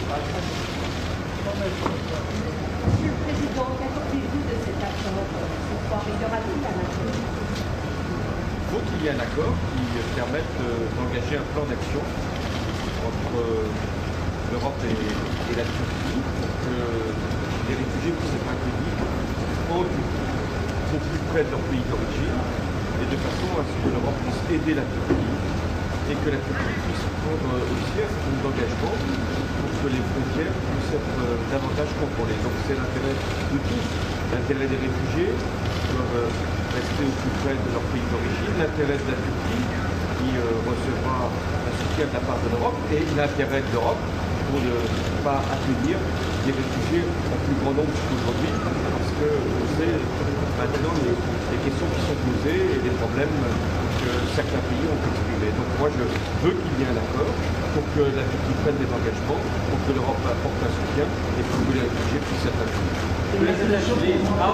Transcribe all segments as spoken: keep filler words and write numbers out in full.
Monsieur le Président, qu'attendez-vous de cet accord ce soir? Il y aura-t-il un accord? Il faut qu'il y ait un accord qui permette d'engager un plan d'action entre l'Europe et, et la Turquie pour que les réfugiés puissent être accueillis au, au plus près de leur pays d'origine et de façon à ce que l'Europe puisse aider la Turquie et que la Turquie puisse prendre aussi un certain nombre d'engagements pour que les frontières puissent être davantage contrôlées. Donc c'est l'intérêt de tous, l'intérêt des réfugiés qui doivent rester au plus près de leur pays d'origine, l'intérêt de la Turquie qui euh, recevra un soutien de la part de l'Europe et l'intérêt de l'Europe pour ne pas accueillir des réfugiés en plus grand nombre qu'aujourd'hui, parce que on sait maintenant les, les questions qui sont posées et les problèmes que certains pays ont exprimés. Donc moi je veux qu'il y ait un accord pour que la Turquie prenne des engagements, pour que l'Europe apporte un soutien et pour que les réfugiés puissent être accueillis. La situation peut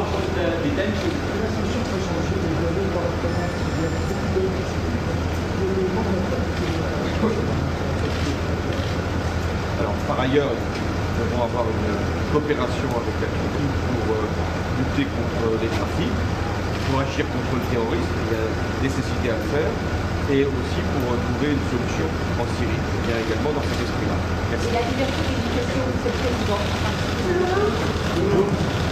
changer les données par Alors, par ailleurs, nous devons avoir une coopération avec la Turquie pour euh, lutter contre les trafics, pour agir contre le terrorisme, il y a nécessité à le faire, et aussi pour euh, trouver une solution en Syrie. C'est bien également dans cet esprit-là. Et la liberté d'éducation, c'est le président.